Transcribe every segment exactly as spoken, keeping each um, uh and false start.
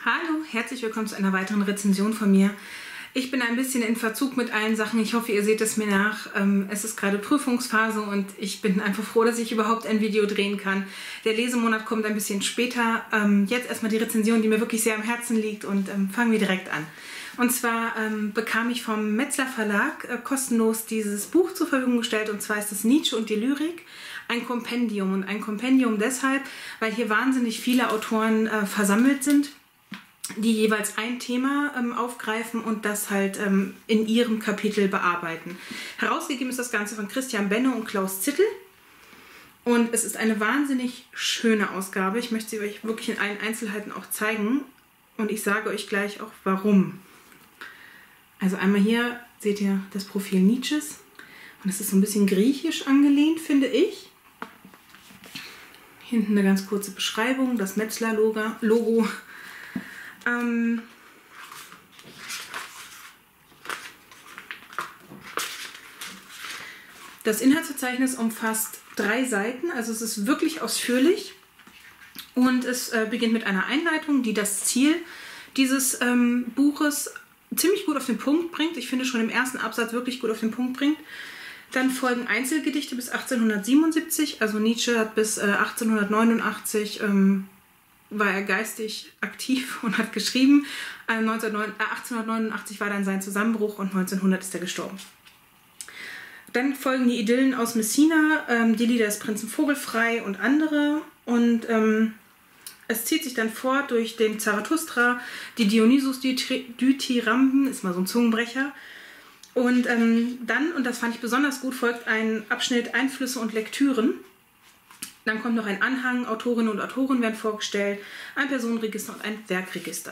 Hallo, herzlich willkommen zu einer weiteren Rezension von mir. Ich bin ein bisschen in Verzug mit allen Sachen. Ich hoffe, ihr seht es mir nach. Es ist gerade Prüfungsphase und ich bin einfach froh, dass ich überhaupt ein Video drehen kann. Der Lesemonat kommt ein bisschen später. Jetzt erstmal die Rezension, die mir wirklich sehr am Herzen liegt, und fangen wir direkt an. Und zwar bekam ich vom Metzler Verlag kostenlos dieses Buch zur Verfügung gestellt, und zwar ist es Nietzsche und die Lyrik. Ein Kompendium, und ein Kompendium deshalb, weil hier wahnsinnig viele Autoren äh, versammelt sind, die jeweils ein Thema ähm, aufgreifen und das halt ähm, in ihrem Kapitel bearbeiten. Herausgegeben ist das Ganze von Christian Benno und Klaus Zittel, und es ist eine wahnsinnig schöne Ausgabe. Ich möchte sie euch wirklich in allen Einzelheiten auch zeigen, und ich sage euch gleich auch warum. Also einmal hier seht ihr das Profil Nietzsches, und es ist so ein bisschen griechisch angelehnt, finde ich. Hinten eine ganz kurze Beschreibung, das Metzler-Logo. Ähm das Inhaltsverzeichnis umfasst drei Seiten, also es ist wirklich ausführlich, und es äh, beginnt mit einer Einleitung, die das Ziel dieses ähm, Buches ziemlich gut auf den Punkt bringt. Ich finde schon im ersten Absatz wirklich gut auf den Punkt bringt. Dann folgen Einzelgedichte bis achtzehnhundertsiebenundsiebzig, also Nietzsche hat bis äh, achtzehnhundertneunundachtzig ähm, war er geistig aktiv und hat geschrieben. Äh, achtzehnhundertneunundachtzig war dann sein Zusammenbruch, und neunzehnhundert ist er gestorben. Dann folgen die Idyllen aus Messina, ähm, die Lieder des Prinzen Vogelfrei und andere, und ähm, es zieht sich dann fort durch den Zarathustra, die Dionysus-Dithyramben, ist mal so ein Zungenbrecher. Und ähm, dann, und das fand ich besonders gut, folgt ein Abschnitt Einflüsse und Lektüren. Dann kommt noch ein Anhang, Autorinnen und Autoren werden vorgestellt, ein Personenregister und ein Werkregister.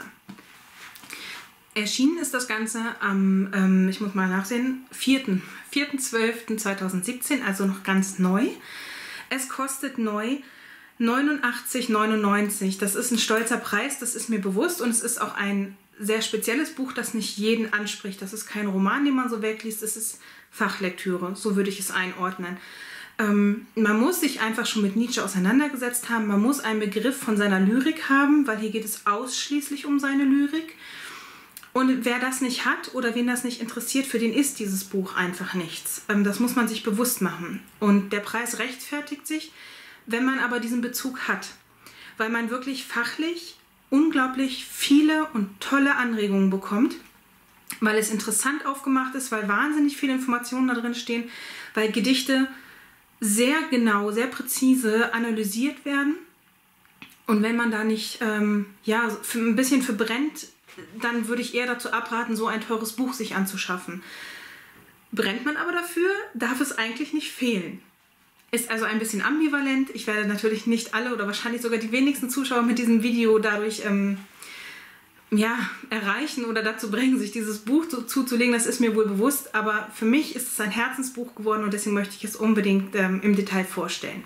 Erschienen ist das Ganze am, ähm, ich muss mal nachsehen, vierten zwölften zweitausendsiebzehn, also noch ganz neu. Es kostet neu neunundachtzig neunundneunzig. Das ist ein stolzer Preis, das ist mir bewusst, und es ist auch ein sehr spezielles Buch, das nicht jeden anspricht. Das ist kein Roman, den man so wegliest, es ist Fachlektüre, so würde ich es einordnen. Ähm, man muss sich einfach schon mit Nietzsche auseinandergesetzt haben, man muss einen Begriff von seiner Lyrik haben, weil hier geht es ausschließlich um seine Lyrik. Und wer das nicht hat oder wen das nicht interessiert, für den ist dieses Buch einfach nichts. Ähm, das muss man sich bewusst machen. Und der Preis rechtfertigt sich, wenn man aber diesen Bezug hat, weil man wirklich fachlich unglaublich viele und tolle Anregungen bekommt, weil es interessant aufgemacht ist, weil wahnsinnig viele Informationen da drin stehen, weil Gedichte sehr genau, sehr präzise analysiert werden, und wenn man da nicht ähm, ja, für ein bisschen verbrennt, dann würde ich eher dazu abraten, so ein teures Buch sich anzuschaffen. Brennt man aber dafür, darf es eigentlich nicht fehlen. Ist also ein bisschen ambivalent. Ich werde natürlich nicht alle oder wahrscheinlich sogar die wenigsten Zuschauer mit diesem Video dadurch ähm, ja, erreichen oder dazu bringen, sich dieses Buch zu, zuzulegen. Das ist mir wohl bewusst, aber für mich ist es ein Herzensbuch geworden, und deswegen möchte ich es unbedingt ähm, im Detail vorstellen.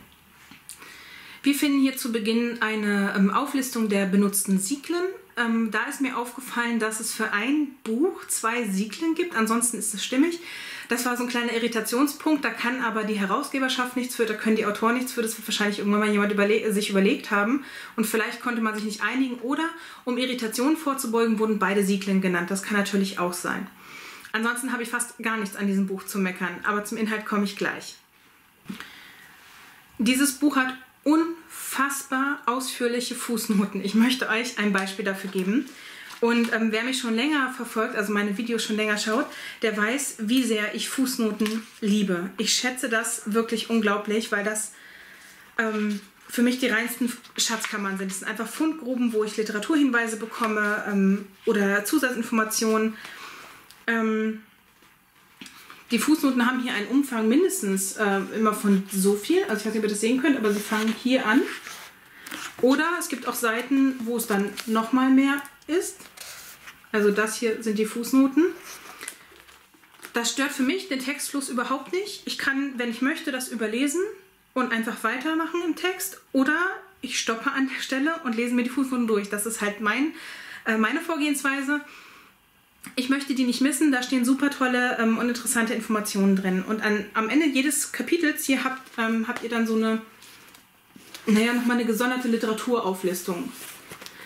Wir finden hier zu Beginn eine ähm, Auflistung der benutzten Siglen. Ähm, da ist mir aufgefallen, dass es für ein Buch zwei Siglen gibt, ansonsten ist es stimmig. Das war so ein kleiner Irritationspunkt, da kann aber die Herausgeberschaft nichts für, da können die Autoren nichts für, das wird wahrscheinlich irgendwann mal jemand überle sich überlegt haben, und vielleicht konnte man sich nicht einigen, oder um Irritationen vorzubeugen, wurden beide Siglen genannt, das kann natürlich auch sein. Ansonsten habe ich fast gar nichts an diesem Buch zu meckern, aber zum Inhalt komme ich gleich. Dieses Buch hat unfassbar ausführliche Fußnoten. Ich möchte euch ein Beispiel dafür geben. Und ähm, wer mich schon länger verfolgt, also meine Videos schon länger schaut, der weiß, wie sehr ich Fußnoten liebe. Ich schätze das wirklich unglaublich, weil das ähm, für mich die reinsten Schatzkammern sind. Es sind einfach Fundgruben, wo ich Literaturhinweise bekomme ähm, oder Zusatzinformationen. Ähm, die Fußnoten haben hier einen Umfang mindestens äh, immer von so viel. Also ich weiß nicht, ob ihr das sehen könnt, aber sie fangen hier an. Oder es gibt auch Seiten, wo es dann nochmal mehr ist. Also das hier sind die Fußnoten. Das stört für mich den Textfluss überhaupt nicht. Ich kann, wenn ich möchte, das überlesen und einfach weitermachen im Text. Oder ich stoppe an der Stelle und lese mir die Fußnoten durch. Das ist halt mein, äh, meine Vorgehensweise. Ich möchte die nicht missen. Da stehen super tolle ähm, und interessante Informationen drin. Und an, am Ende jedes Kapitels hier habt, ähm, habt ihr dann so eine, naja, nochmal eine gesonderte Literaturauflistung.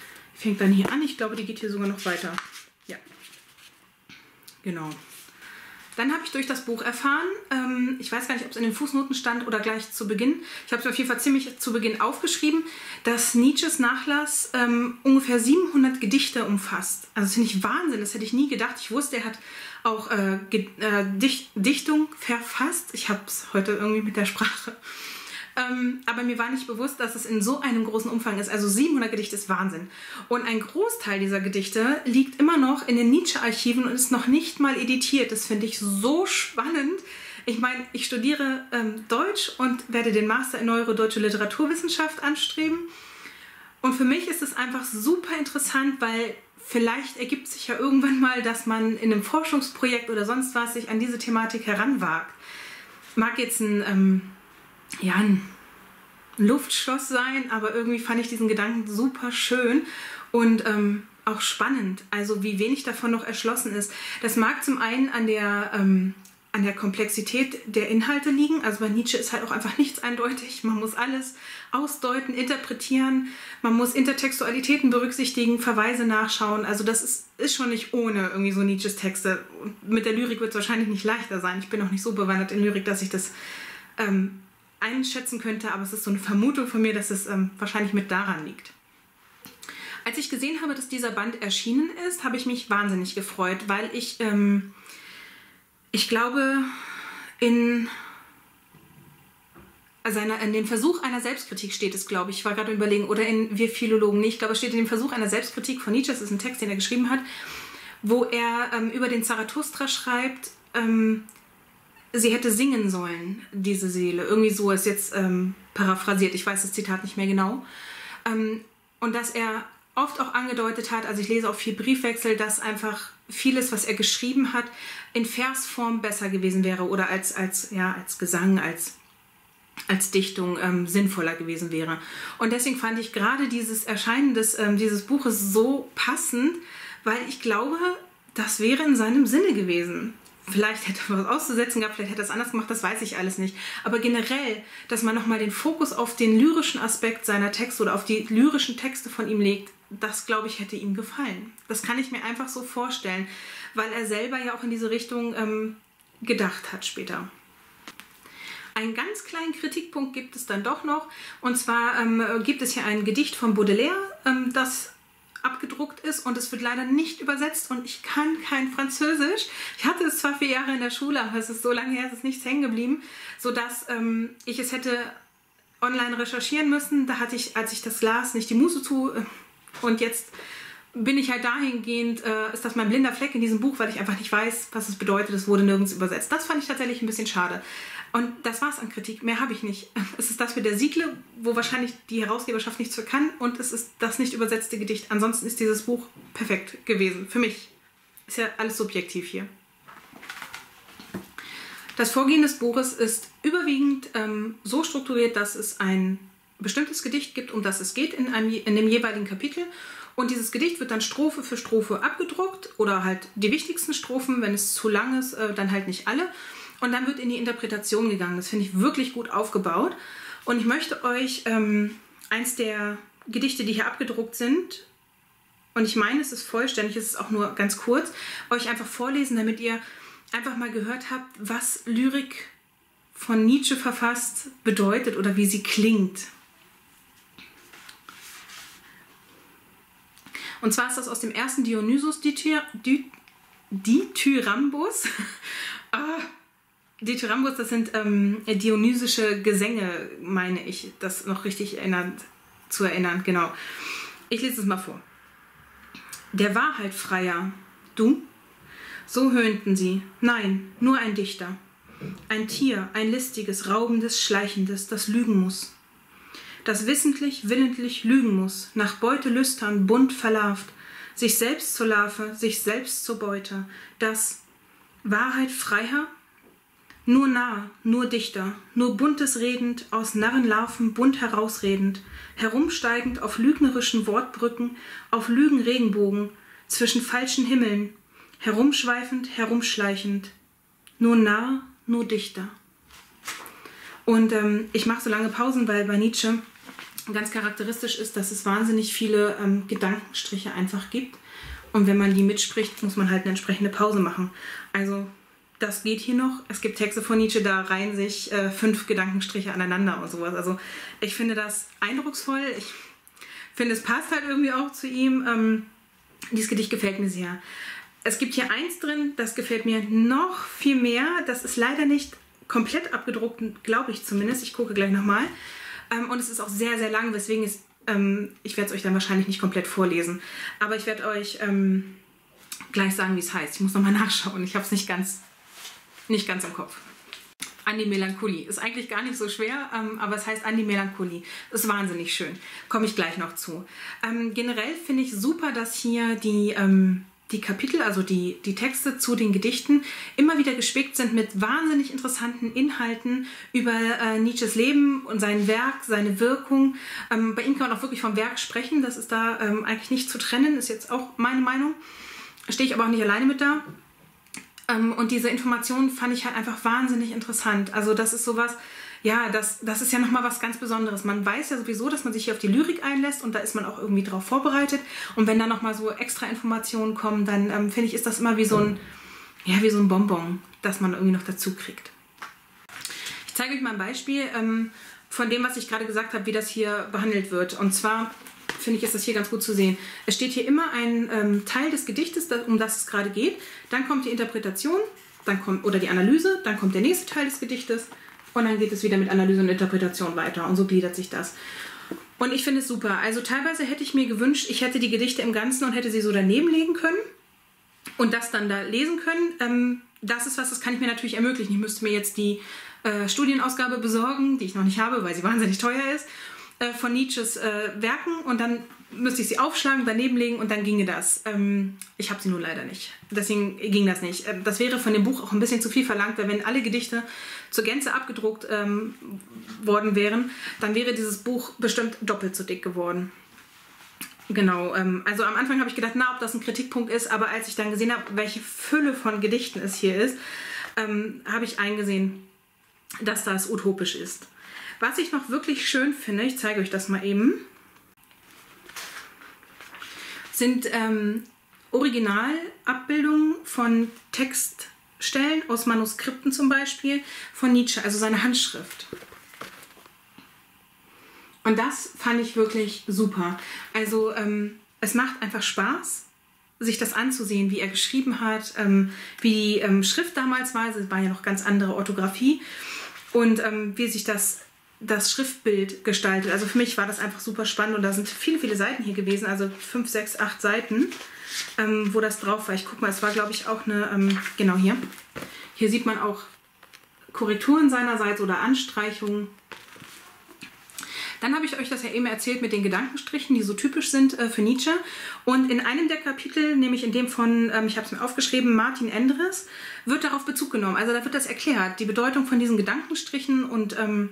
fängt dann hier an. Ich glaube, die geht hier sogar noch weiter. Ja, genau. Dann habe ich durch das Buch erfahren, ähm, ich weiß gar nicht, ob es in den Fußnoten stand oder gleich zu Beginn, ich habe es auf jeden Fall ziemlich zu Beginn aufgeschrieben, dass Nietzsches Nachlass ähm, ungefähr siebenhundert Gedichte umfasst. Also das finde ich Wahnsinn, das hätte ich nie gedacht. Ich wusste, er hat auch äh, äh, Dicht Dichtung verfasst. Ich habe es heute irgendwie mit der Sprache. Ähm, aber mir war nicht bewusst, dass es in so einem großen Umfang ist. Also siebenhundert Gedichte ist Wahnsinn. Und ein Großteil dieser Gedichte liegt immer noch in den Nietzsche-Archiven und ist noch nicht mal editiert. Das finde ich so spannend. Ich meine, ich studiere ähm, Deutsch und werde den Master in Neuere Deutsche Literaturwissenschaft anstreben. Und für mich ist es einfach super interessant, weil vielleicht ergibt sich ja irgendwann mal, dass man in einem Forschungsprojekt oder sonst was sich an diese Thematik heranwagt. Mag jetzt ein... Ähm, ja, ein Luftschloss sein, aber irgendwie fand ich diesen Gedanken super schön und ähm, auch spannend, also wie wenig davon noch erschlossen ist. Das mag zum einen an der, ähm, an der Komplexität der Inhalte liegen, also bei Nietzsche ist halt auch einfach nichts eindeutig, man muss alles ausdeuten, interpretieren, man muss Intertextualitäten berücksichtigen, Verweise nachschauen, also das ist, ist schon nicht ohne irgendwie so Nietzsches Texte. Und mit der Lyrik wird es wahrscheinlich nicht leichter sein, ich bin auch nicht so bewandert in Lyrik, dass ich das ähm, einschätzen könnte, aber es ist so eine Vermutung von mir, dass es ähm, wahrscheinlich mit daran liegt. Als ich gesehen habe, dass dieser Band erschienen ist, habe ich mich wahnsinnig gefreut, weil ich, ähm, ich glaube, in, also einer, in dem Versuch einer Selbstkritik steht es, glaube ich, ich war gerade überlegen, oder in Wir Philologen nicht, ich glaube, es steht in dem Versuch einer Selbstkritik von Nietzsche, das ist ein Text, den er geschrieben hat, wo er ähm, über den Zarathustra schreibt, ähm, sie hätte singen sollen, diese Seele. Irgendwie so ist jetzt ähm, paraphrasiert. Ich weiß das Zitat nicht mehr genau. Ähm, und dass er oft auch angedeutet hat, also ich lese auch viel Briefwechsel, dass einfach vieles, was er geschrieben hat, in Versform besser gewesen wäre oder als, als, ja, als Gesang, als, als Dichtung ähm, sinnvoller gewesen wäre. Und deswegen fand ich gerade dieses Erscheinen des, ähm, dieses Buches so passend, weil ich glaube, das wäre in seinem Sinne gewesen. Vielleicht hätte er was auszusetzen gehabt, vielleicht hätte er es anders gemacht, das weiß ich alles nicht. Aber generell, dass man nochmal den Fokus auf den lyrischen Aspekt seiner Texte oder auf die lyrischen Texte von ihm legt, das, glaube ich, hätte ihm gefallen. Das kann ich mir einfach so vorstellen, weil er selber ja auch in diese Richtung ähm, gedacht hat später. Einen ganz kleinen Kritikpunkt gibt es dann doch noch. Und zwar ähm, gibt es hier ein Gedicht von Baudelaire, ähm, das abgedruckt ist und es wird leider nicht übersetzt und ich kann kein Französisch. Ich hatte es zwar vier Jahre in der Schule, aber es ist so lange her, es ist nichts hängen geblieben, sodass ähm, ich es hätte online recherchieren müssen. Da hatte ich, als ich das las, nicht die Muße zu und jetzt bin ich halt dahingehend, äh, ist das mein blinder Fleck in diesem Buch, weil ich einfach nicht weiß, was es bedeutet. Es wurde nirgends übersetzt. Das fand ich tatsächlich ein bisschen schade. Und das war's an Kritik. Mehr habe ich nicht. Es ist das mit der Siedle, wo wahrscheinlich die Herausgeberschaft nichts für kann. Und es ist das nicht übersetzte Gedicht. Ansonsten ist dieses Buch perfekt gewesen. Für mich ist ja alles subjektiv hier. Das Vorgehen des Buches ist überwiegend ähm, so strukturiert, dass es ein bestimmtes Gedicht gibt, um das es geht in, einem, in dem jeweiligen Kapitel. Und dieses Gedicht wird dann Strophe für Strophe abgedruckt oder halt die wichtigsten Strophen, wenn es zu lang ist, äh, dann halt nicht alle. Und dann wird in die Interpretation gegangen. Das finde ich wirklich gut aufgebaut. Und ich möchte euch ähm, eins der Gedichte, die hier abgedruckt sind, und ich meine, es ist vollständig, es ist auch nur ganz kurz, euch einfach vorlesen, damit ihr einfach mal gehört habt, was Lyrik von Nietzsche verfasst bedeutet oder wie sie klingt. Und zwar ist das aus dem ersten Dionysus Dithyrambus. ah, Dithyrambus, das sind ähm, dionysische Gesänge, meine ich, das noch richtig erinnern, zu erinnern. Genau. Ich lese es mal vor. Der Wahrheit freier, du? So höhnten sie. Nein, nur ein Dichter. Ein Tier, ein listiges, raubendes, schleichendes, das lügen muss. Das wissentlich, willentlich lügen muss, nach Beute lüstern, bunt verlarvt, sich selbst zur Larve, sich selbst zur Beute. Das Wahrheit freier? Nur nah, nur dichter, nur buntes redend, aus Narrenlarven bunt herausredend, herumsteigend auf lügnerischen Wortbrücken, auf Lügenregenbogen, zwischen falschen Himmeln, herumschweifend, herumschleichend, nur nah, nur dichter. Und ähm, ich mache so lange Pausen, weil bei Nietzsche ganz charakteristisch ist, dass es wahnsinnig viele ähm, Gedankenstriche einfach gibt. Und wenn man die mitspricht, muss man halt eine entsprechende Pause machen. Also das geht hier noch. Es gibt Texte von Nietzsche, da reihen sich äh, fünf Gedankenstriche aneinander und sowas. Also ich finde das eindrucksvoll. Ich finde, es passt halt irgendwie auch zu ihm. Ähm, dieses Gedicht gefällt mir sehr. Es gibt hier eins drin, das gefällt mir noch viel mehr. Das ist leider nicht komplett abgedruckt, glaube ich zumindest. Ich gucke gleich nochmal. Ähm, und es ist auch sehr, sehr lang, weswegen es, ähm, ich werde es euch dann wahrscheinlich nicht komplett vorlesen. Aber ich werde euch ähm, gleich sagen, wie es heißt. Ich muss nochmal nachschauen. Ich habe es nicht ganz, nicht ganz im Kopf. An die Melancholie. Ist eigentlich gar nicht so schwer, ähm, aber es heißt An die Melancholie. Ist wahnsinnig schön. Komme ich gleich noch zu. Ähm, generell finde ich super, dass hier die... Ähm, die Kapitel, also die, die Texte zu den Gedichten, immer wieder gespickt sind mit wahnsinnig interessanten Inhalten über äh, Nietzsches Leben und sein Werk, seine Wirkung. Ähm, bei ihm kann man auch wirklich vom Werk sprechen, das ist da ähm, eigentlich nicht zu trennen, ist jetzt auch meine Meinung. Stehe ich aber auch nicht alleine mit da. Ähm, und diese Informationen fand ich halt einfach wahnsinnig interessant. Also das ist sowas, ja, das, das ist ja nochmal was ganz Besonderes. Man weiß ja sowieso, dass man sich hier auf die Lyrik einlässt und da ist man auch irgendwie drauf vorbereitet. Und wenn da nochmal so extra Informationen kommen, dann ähm, finde ich, ist das immer wie so ein, ja, wie so ein Bonbon, das man irgendwie noch dazu kriegt. Ich zeige euch mal ein Beispiel ähm, von dem, was ich gerade gesagt habe, wie das hier behandelt wird. Und zwar finde ich, ist das hier ganz gut zu sehen. Es steht hier immer ein ähm, Teil des Gedichtes, um das es gerade geht. Dann kommt die Interpretation, dann kommt, oder die Analyse, dann kommt der nächste Teil des Gedichtes. Und dann geht es wieder mit Analyse und Interpretation weiter. Und so gliedert sich das. Und ich finde es super. Also teilweise hätte ich mir gewünscht, ich hätte die Gedichte im Ganzen und hätte sie so daneben legen können. Und das dann da lesen können. Ähm, das ist was, das kann ich mir natürlich ermöglichen. Ich müsste mir jetzt die äh, Studienausgabe besorgen, die ich noch nicht habe, weil sie wahnsinnig teuer ist, äh, von Nietzsches äh, Werken. Und dann müsste ich sie aufschlagen, daneben legen und dann ginge das. Ähm, ich habe sie nun leider nicht. Deswegen ging das nicht. Ähm, das wäre von dem Buch auch ein bisschen zu viel verlangt, weil wenn alle Gedichte zur Gänze abgedruckt ähm, worden wären, dann wäre dieses Buch bestimmt doppelt so dick geworden. Genau, ähm, also am Anfang habe ich gedacht, na, ob das ein Kritikpunkt ist, aber als ich dann gesehen habe, welche Fülle von Gedichten es hier ist, ähm, habe ich eingesehen, dass das utopisch ist. Was ich noch wirklich schön finde, ich zeige euch das mal eben, sind ähm, Originalabbildungen von Textstellen aus Manuskripten zum Beispiel von Nietzsche, also seine Handschrift. Und das fand ich wirklich super. Also ähm, es macht einfach Spaß, sich das anzusehen, wie er geschrieben hat, ähm, wie die ähm, Schrift damals war, es war ja noch ganz andere Orthographie und ähm, wie sich das das Schriftbild gestaltet. Also für mich war das einfach super spannend und da sind viele, viele Seiten hier gewesen, also fünf, sechs, acht Seiten, ähm, wo das drauf war. Ich guck mal, es war glaube ich auch eine, ähm, genau hier. Hier sieht man auch Korrekturen seinerseits oder Anstreichungen. Dann habe ich euch das ja eben erzählt mit den Gedankenstrichen, die so typisch sind äh, für Nietzsche. Und in einem der Kapitel, nämlich in dem von, ähm, ich habe es mir aufgeschrieben, Martin Endres, wird darauf Bezug genommen. Also da wird das erklärt, die Bedeutung von diesen Gedankenstrichen und ähm,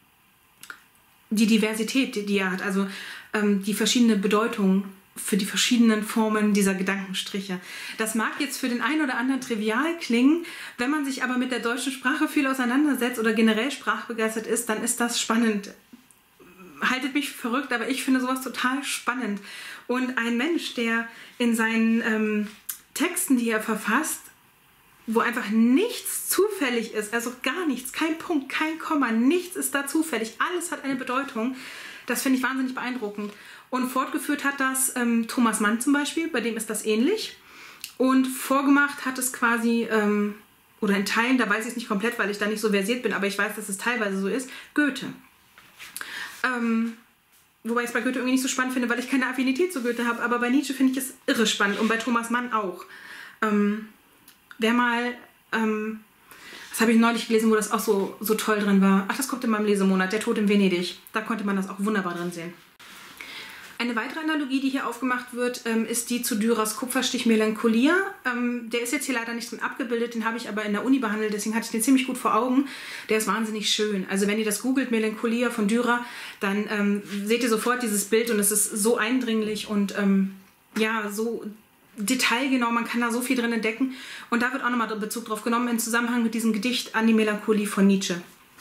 die Diversität, die, die er hat, also ähm, die verschiedene Bedeutung für die verschiedenen Formen dieser Gedankenstriche. Das mag jetzt für den einen oder anderen trivial klingen, wenn man sich aber mit der deutschen Sprache viel auseinandersetzt oder generell sprachbegeistert ist, dann ist das spannend. Haltet mich für verrückt, aber ich finde sowas total spannend. Und ein Mensch, der in seinen ähm, Texten, die er verfasst, wo einfach nichts zufällig ist, also gar nichts, kein Punkt, kein Komma, nichts ist da zufällig, alles hat eine Bedeutung. Das finde ich wahnsinnig beeindruckend. Und fortgeführt hat das ähm, Thomas Mann zum Beispiel, bei dem ist das ähnlich. Und vorgemacht hat es quasi, ähm, oder in Teilen, da weiß ich es nicht komplett, weil ich da nicht so versiert bin, aber ich weiß, dass es teilweise so ist, Goethe. Ähm, wobei ich es bei Goethe irgendwie nicht so spannend finde, weil ich keine Affinität zu Goethe habe, aber bei Nietzsche finde ich es irre spannend und bei Thomas Mann auch. Ähm, Wer mal, ähm, das habe ich neulich gelesen, wo das auch so, so toll drin war. Ach, das kommt in meinem Lesemonat, Der Tod in Venedig. Da konnte man das auch wunderbar drin sehen. Eine weitere Analogie, die hier aufgemacht wird, ähm, ist die zu Dürers Kupferstich Melancholia. Ähm, der ist jetzt hier leider nicht drin abgebildet, den habe ich aber in der Uni behandelt, deswegen hatte ich den ziemlich gut vor Augen. Der ist wahnsinnig schön. Also wenn ihr das googelt, Melancholia von Dürer, dann ähm, seht ihr sofort dieses Bild und es ist so eindringlich und ähm, ja, so detailgenau, man kann da so viel drin entdecken. Und da wird auch nochmal Bezug drauf genommen im Zusammenhang mit diesem Gedicht An die Melancholie von Nietzsche.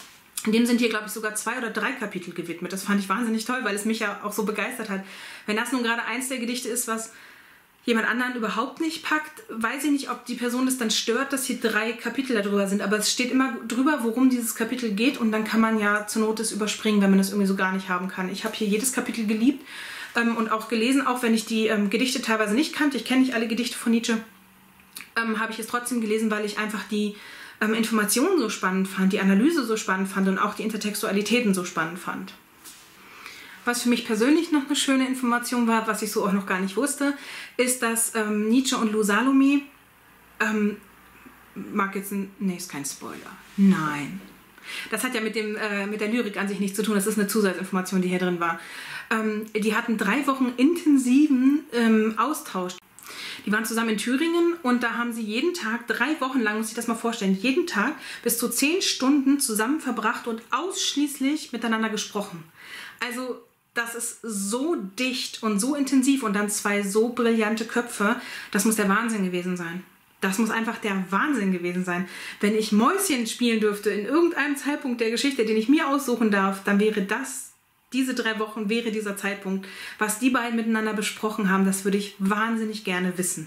Dem sind hier, glaube ich, sogar zwei oder drei Kapitel gewidmet. Das fand ich wahnsinnig toll, weil es mich ja auch so begeistert hat. Wenn das nun gerade eins der Gedichte ist, was jemand anderen überhaupt nicht packt, weiß ich nicht, ob die Person das dann stört, dass hier drei Kapitel darüber sind. Aber es steht immer drüber, worum dieses Kapitel geht, und dann kann man ja zur Not das überspringen, wenn man das irgendwie so gar nicht haben kann. Ich habe hier jedes Kapitel geliebt ähm, und auch gelesen, auch wenn ich die ähm, Gedichte teilweise nicht kannte. Ich kenne nicht alle Gedichte von Nietzsche. Ähm, habe ich es trotzdem gelesen, weil ich einfach die ähm, Informationen so spannend fand, die Analyse so spannend fand und auch die Intertextualitäten so spannend fand. Was für mich persönlich noch eine schöne Information war, was ich so auch noch gar nicht wusste, ist, dass ähm, Nietzsche und Lou Salome, ähm, mag jetzt ein, nee, ist kein Spoiler, nein. Das hat ja mit, dem, äh, mit der Lyrik an sich nichts zu tun, das ist eine Zusatzinformation, die hier drin war. Ähm, die hatten drei Wochen intensiven ähm, Austausch. Die waren zusammen in Thüringen und da haben sie jeden Tag, drei Wochen lang, muss ich das mal vorstellen, jeden Tag bis zu zehn Stunden zusammen verbracht und ausschließlich miteinander gesprochen. Also das ist so dicht und so intensiv und dann zwei so brillante Köpfe, das muss der Wahnsinn gewesen sein. Das muss einfach der Wahnsinn gewesen sein. Wenn ich Mäuschen spielen dürfte in irgendeinem Zeitpunkt der Geschichte, den ich mir aussuchen darf, dann wäre das, diese drei Wochen wäre dieser Zeitpunkt. Was die beiden miteinander besprochen haben, das würde ich wahnsinnig gerne wissen.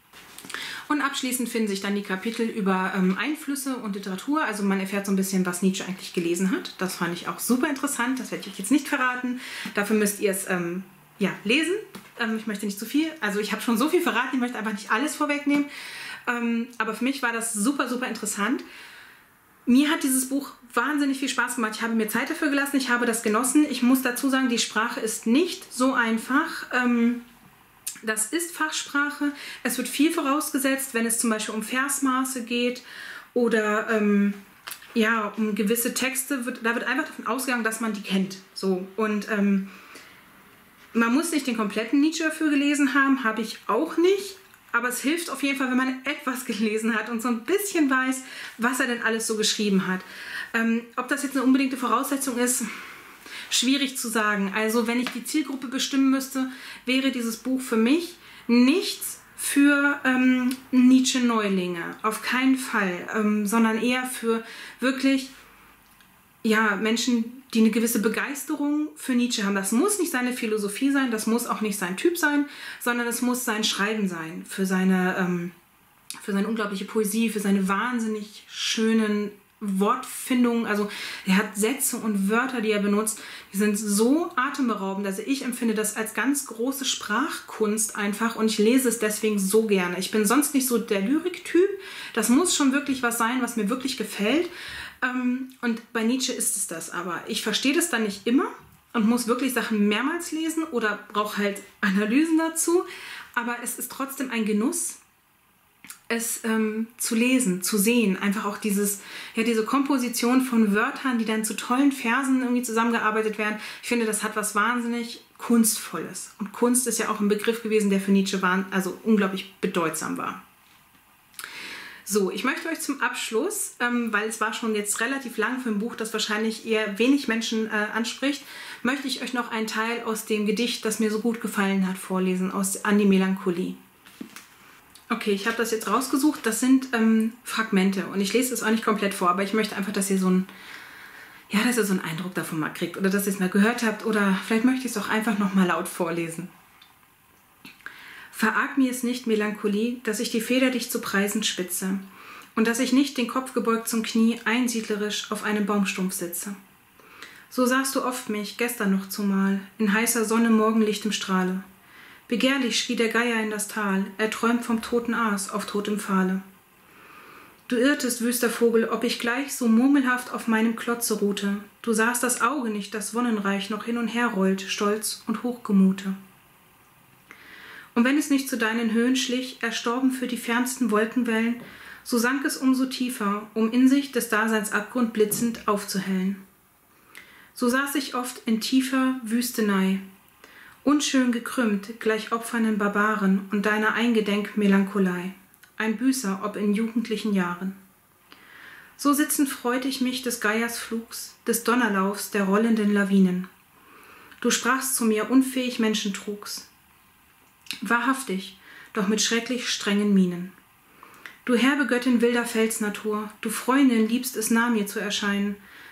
Und abschließend finden sich dann die Kapitel über ähm, Einflüsse und Literatur. Also man erfährt so ein bisschen, was Nietzsche eigentlich gelesen hat. Das fand ich auch super interessant. Das werde ich euch jetzt nicht verraten. Dafür müsst ihr es ähm, ja, lesen. Ähm, ich möchte nicht zu viel. Also ich habe schon so viel verraten. Ich möchte einfach nicht alles vorwegnehmen. Ähm, aber für mich war das super, super interessant. Mir hat dieses Buch wahnsinnig viel Spaß gemacht. Ich habe mir Zeit dafür gelassen. Ich habe das genossen. Ich muss dazu sagen, die Sprache ist nicht so einfach. Ähm, Das ist Fachsprache. Es wird viel vorausgesetzt, wenn es zum Beispiel um Versmaße geht oder ähm, ja, um gewisse Texte. Wird, da wird einfach davon ausgegangen, dass man die kennt. So. Und ähm, man muss nicht den kompletten Nietzsche dafür gelesen haben, habe ich auch nicht. Aber es hilft auf jeden Fall, wenn man etwas gelesen hat und so ein bisschen weiß, was er denn alles so geschrieben hat. Ähm, ob das jetzt eine unbedingte Voraussetzung ist, schwierig zu sagen. Also wenn ich die Zielgruppe bestimmen müsste, wäre dieses Buch für mich nichts für ähm, Nietzsche-Neulinge. Auf keinen Fall. Ähm, sondern eher für wirklich ja, Menschen, die eine gewisse Begeisterung für Nietzsche haben. Das muss nicht seine Philosophie sein, das muss auch nicht sein Typ sein, sondern es muss sein Schreiben sein. Für seine, ähm, für seine unglaubliche Poesie, für seine wahnsinnig schönen Wortfindung, also er hat Sätze und Wörter, die er benutzt, die sind so atemberaubend. Also ich empfinde das als ganz große Sprachkunst einfach und ich lese es deswegen so gerne. Ich bin sonst nicht so der Lyriktyp. Das muss schon wirklich was sein, was mir wirklich gefällt. Und bei Nietzsche ist es das aber. Ich verstehe das dann nicht immer und muss wirklich Sachen mehrmals lesen oder brauche halt Analysen dazu. Aber es ist trotzdem ein Genuss, es ähm, zu lesen, zu sehen. Einfach auch dieses, ja, diese Komposition von Wörtern, die dann zu tollen Versen irgendwie zusammengearbeitet werden. Ich finde, das hat was wahnsinnig Kunstvolles. Und Kunst ist ja auch ein Begriff gewesen, der für Nietzsche war, also unglaublich bedeutsam war. So, ich möchte euch zum Abschluss, ähm, weil es war schon jetzt relativ lang für ein Buch, das wahrscheinlich eher wenig Menschen äh, anspricht, möchte ich euch noch einen Teil aus dem Gedicht, das mir so gut gefallen hat, vorlesen, aus An die Melancholie. Okay, ich habe das jetzt rausgesucht. Das sind ähm, Fragmente und ich lese es auch nicht komplett vor, aber ich möchte einfach, dass ihr so ein, ja, dass ihr so einen Eindruck davon mal kriegt oder dass ihr es mal gehört habt oder vielleicht möchte ich es auch einfach noch mal laut vorlesen. Verarg mir es nicht, Melancholie, dass ich die Feder dich zu preisen spitze und dass ich nicht den Kopf gebeugt zum Knie einsiedlerisch auf einem Baumstumpf sitze. So sahst du oft mich, gestern noch zumal, in heißer Sonne morgenlichtem Strahle. Begehrlich schrie der Geier in das Tal, er träumt vom toten Aas auf totem Pfahle. Du irrtest, wüster Vogel, ob ich gleich so murmelhaft auf meinem Klotze ruhte. Du sahst das Auge nicht, das Wonnenreich noch hin und her rollt, stolz und hochgemute. Und wenn es nicht zu deinen Höhen schlich, erstorben für die fernsten Wolkenwellen, so sank es umso tiefer, um in sich des Daseins Abgrund blitzend aufzuhellen. So saß ich oft in tiefer Wüstenei, unschön gekrümmt, gleich opfernden Barbaren und deiner Eingedenk Melancholei, ein Büßer, ob in jugendlichen Jahren. So sitzend freut ich mich des Geiers Flugs, des Donnerlaufs der rollenden Lawinen. Du sprachst zu mir, unfähig Menschen trugs. Wahrhaftig, doch mit schrecklich strengen Mienen. Du herbe Göttin wilder Felsnatur, du Freundin liebst es nah mir zu erscheinen,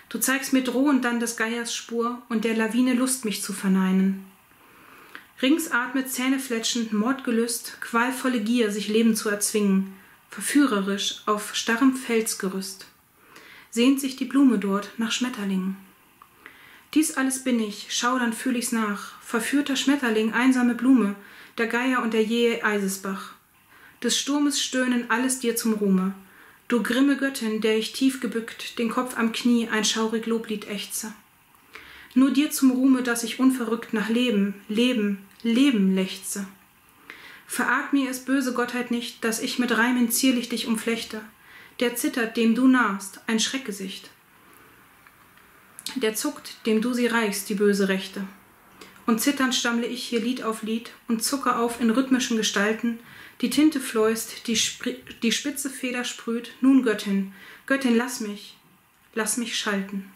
Du zeigst mir drohend dann des Geiers Spur und der Lawine Lust, mich zu verneinen. Rings atmet zähnefletschend Mordgelüst, qualvolle Gier, sich Leben zu erzwingen, verführerisch auf starrem Felsgerüst. Sehnt sich die Blume dort nach Schmetterlingen. Dies alles bin ich, schau, dann fühl ich's nach, verführter Schmetterling, einsame Blume, der Geier und der jähe Eisesbach. Des Sturmes Stöhnen alles dir zum Ruhme. Du grimme Göttin, der ich tief gebückt, den Kopf am Knie ein schaurig Loblied ächze. Nur dir zum Ruhme, dass ich unverrückt nach Leben, Leben, Leben lechze. Verarg mir es böse Gottheit nicht, dass ich mit Reimen zierlich dich umflechte. Der zittert, dem du nahst, ein Schreckgesicht. Der zuckt, dem du sie reichst, die böse Rechte. Und zitternd stammle ich hier Lied auf Lied und zucke auf in rhythmischen Gestalten. Die Tinte fleust, die, Spri die spitze Feder sprüht. Nun, Göttin, Göttin, lass mich, lass mich schalten.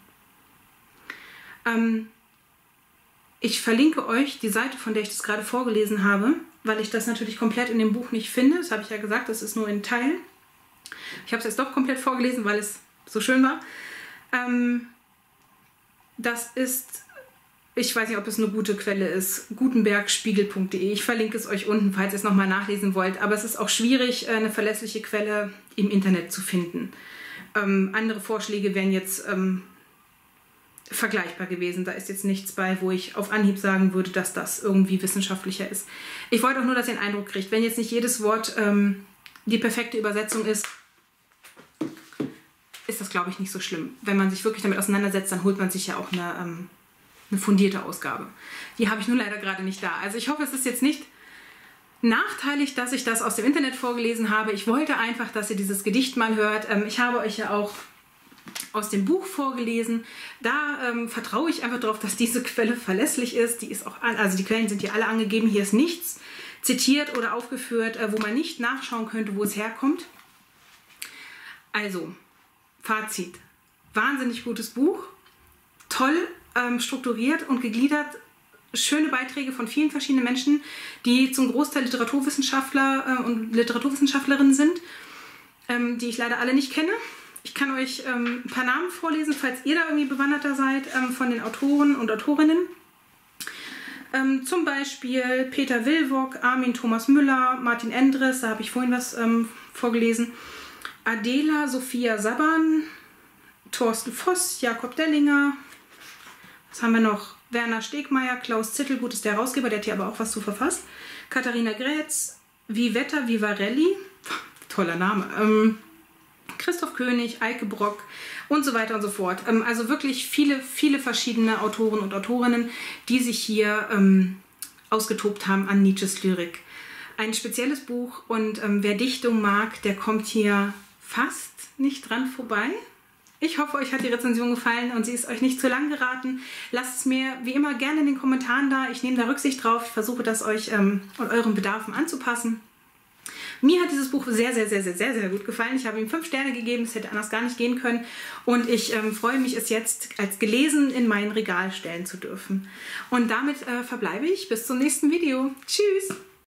Ähm, ich verlinke euch die Seite, von der ich das gerade vorgelesen habe, weil ich das natürlich komplett in dem Buch nicht finde. Das habe ich ja gesagt, das ist nur in Teilen. Ich habe es jetzt doch komplett vorgelesen, weil es so schön war. Ähm, das ist... Ich weiß nicht, ob es eine gute Quelle ist. gutenbergspiegel punkt de. Ich verlinke es euch unten, falls ihr es nochmal nachlesen wollt. Aber es ist auch schwierig, eine verlässliche Quelle im Internet zu finden. Ähm, andere Vorschläge wären jetzt ähm, vergleichbar gewesen. Da ist jetzt nichts bei, wo ich auf Anhieb sagen würde, dass das irgendwie wissenschaftlicher ist. Ich wollte auch nur, dass ihr einen Eindruck kriegt. Wenn jetzt nicht jedes Wort ähm, die perfekte Übersetzung ist, ist das, glaube ich, nicht so schlimm. Wenn man sich wirklich damit auseinandersetzt, dann holt man sich ja auch eine... Ähm, eine fundierte Ausgabe. Die habe ich nur leider gerade nicht da. Also ich hoffe, es ist jetzt nicht nachteilig, dass ich das aus dem Internet vorgelesen habe. Ich wollte einfach, dass ihr dieses Gedicht mal hört. Ich habe euch ja auch aus dem Buch vorgelesen. Da ähm, vertraue ich einfach darauf, dass diese Quelle verlässlich ist. Die ist auch, also die Quellen sind hier alle angegeben. Hier ist nichts zitiert oder aufgeführt, wo man nicht nachschauen könnte, wo es herkommt. Also, Fazit. Wahnsinnig gutes Buch. Toll ähm, strukturiert und gegliedert. Schöne Beiträge von vielen verschiedenen Menschen, die zum Großteil Literaturwissenschaftler äh, und Literaturwissenschaftlerinnen sind, ähm, die ich leider alle nicht kenne. Ich kann euch ähm, ein paar Namen vorlesen, falls ihr da irgendwie bewanderter seid, ähm, von den Autoren und Autorinnen. Ähm, zum Beispiel Peter Wilwock, Armin Thomas Müller, Martin Endres, da habe ich vorhin was ähm, vorgelesen, Adela Sophia Saban, Thorsten Voss, Jakob Dellinger, was haben wir noch? Werner Stegmeier, Klaus Zittelgut ist der Herausgeber, der hat hier aber auch was zu verfasst. Katharina Grätz, Vivetta Vivarelli, toller Name, ähm, Christoph König, Eike Brock und so weiter und so fort. Ähm, also wirklich viele, viele verschiedene Autoren und Autorinnen, die sich hier ähm, ausgetobt haben an Nietzsches Lyrik. Ein spezielles Buch und ähm, wer Dichtung mag, der kommt hier fast nicht dran vorbei. Ich hoffe, euch hat die Rezension gefallen und sie ist euch nicht zu lang geraten. Lasst es mir wie immer gerne in den Kommentaren da. Ich nehme da Rücksicht drauf. Ich versuche das euch ähm, und euren Bedarfen anzupassen. Mir hat dieses Buch sehr, sehr, sehr, sehr, sehr, sehr gut gefallen. Ich habe ihm fünf Sterne gegeben. Es hätte anders gar nicht gehen können. Und ich ähm, freue mich, es jetzt als gelesen in mein Regal stellen zu dürfen. Und damit äh, verbleibe ich. Bis zum nächsten Video. Tschüss!